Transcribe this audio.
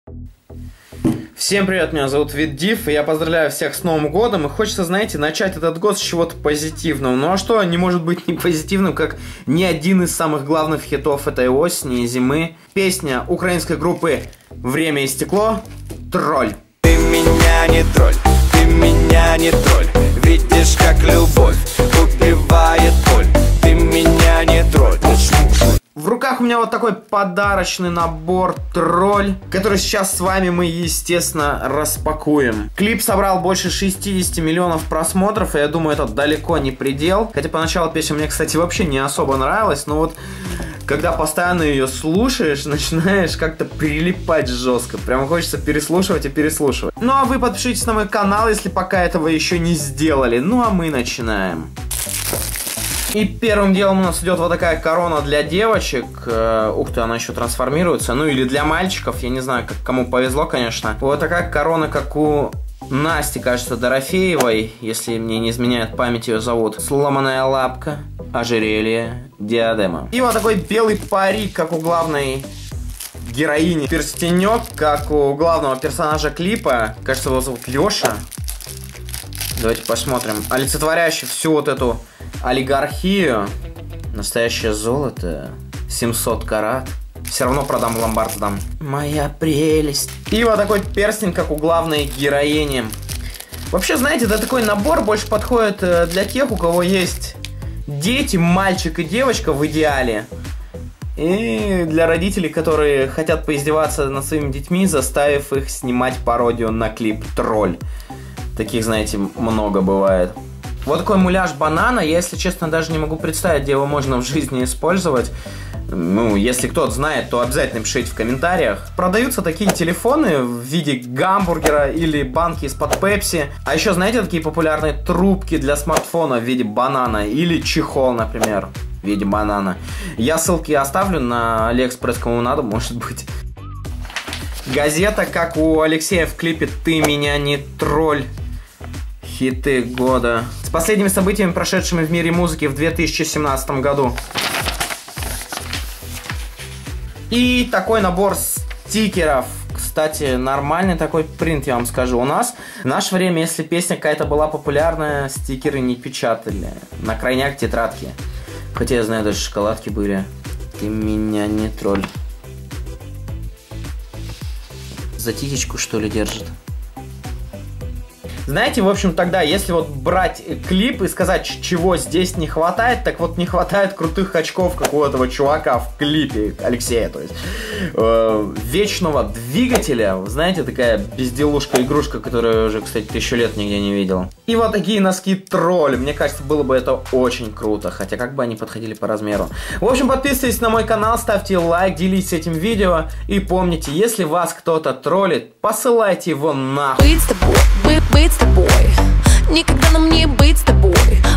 Всем привет, меня зовут Виддив, и я поздравляю всех с Новым годом. И хочется, знаете, начать этот год с чего-то позитивного. Ну а что не может быть не позитивным, как ни один из самых главных хитов этой осени и зимы. Песня украинской группы «Время и стекло» «Тролль». Ты меня не тролль, ты меня не тролль. Видишь, как любовь убивает боль. Ты меня не тролль. В руках у меня вот такой подарочный набор «Тролль», который сейчас с вами мы, естественно, распакуем. Клип собрал больше 60 миллионов просмотров, и я думаю, это далеко не предел. Хотя поначалу песня мне, кстати, вообще не особо нравилась, но вот когда постоянно ее слушаешь, начинаешь как-то прилипать жестко. Прям хочется переслушивать и переслушивать. Ну а вы подпишитесь на мой канал, если пока этого еще не сделали. Ну а мы начинаем. И первым делом у нас идет вот такая корона для девочек. Ух ты, она еще трансформируется. Ну или для мальчиков, я не знаю, как кому повезло, конечно. Вот такая корона, как у Насти, кажется, Дорофеевой, если мне не изменяет память, ее зовут. Сломанная лапка, ожерелье, диадема. И вот такой белый парик, как у главной героини. Перстенек, как у главного персонажа клипа. Кажется, его зовут Леша. Давайте посмотрим. Олицетворяющий всю вот эту олигархию. Настоящее золото. 700 карат. Все равно продам в ломбард, сдам. Моя прелесть. И вот такой перстень, как у главной героини. Вообще, знаете, это такой набор больше подходит для тех, у кого есть дети, мальчик и девочка в идеале. И для родителей, которые хотят поиздеваться над своими детьми, заставив их снимать пародию на клип «Тролль». Таких, знаете, много бывает. Вот такой муляж банана. Я, если честно, даже не могу представить, где его можно в жизни использовать. Ну, если кто-то знает, то обязательно пишите в комментариях. Продаются такие телефоны в виде гамбургера или банки из-под пепси. А еще, знаете, такие популярные трубки для смартфона в виде банана. Или чехол, например, в виде банана. Я ссылки оставлю на Алиэкспресс, кому надо, может быть. Газета, как у Алексея в клипе «Ты меня не тролль». Хиты года. С последними событиями, прошедшими в мире музыки в 2017 году. И такой набор стикеров. Кстати, нормальный такой принт, я вам скажу. У нас в наше время, если песня какая-то была популярная, стикеры не печатали. На крайняк тетрадки. Хотя я знаю, даже шоколадки были. Ты меня не тролль. За титечку, что ли, держит? Знаете, в общем, тогда, если вот брать клип и сказать, чего здесь не хватает, так вот не хватает крутых очков, как у этого чувака в клипе, Алексея, то есть вечного двигателя, знаете, такая безделушка-игрушка, которую уже, кстати, 1000 лет нигде не видел. И вот такие носки «Тролль», мне кажется, было бы это очень круто, хотя как бы они подходили по размеру. В общем, подписывайтесь на мой канал, ставьте лайк, делитесь этим видео, и помните, если вас кто-то троллит, посылайте его нахуй. Быть с тобой, никогда нам не быть с тобой.